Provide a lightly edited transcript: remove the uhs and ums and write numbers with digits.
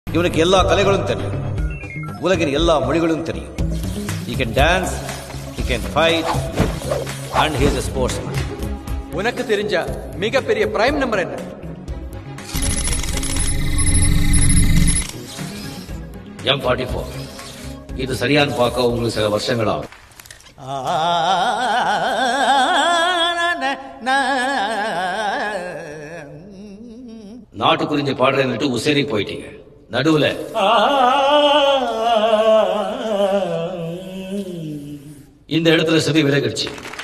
இவனுக்கு எல்லா கலைகளும் தெரியும், உலகின் எல்லா மொழிகளும் தெரியும். He can dance, he can fight, and he is a sportsman. உனக்கு தெரிஞ்ச மிகப்பெரிய பிரைம் நம்பர் என்ன? M44. இது சரியான பார்க்க உங்களுக்கு சில வருஷங்கள் ஆகும். நாட்டு குறிஞ்சி பாடுறேன்னுட்டு உசேரி போயிட்டீங்க. நடுவுல இந்த இடத்துல சதி விலகிடுச்சு.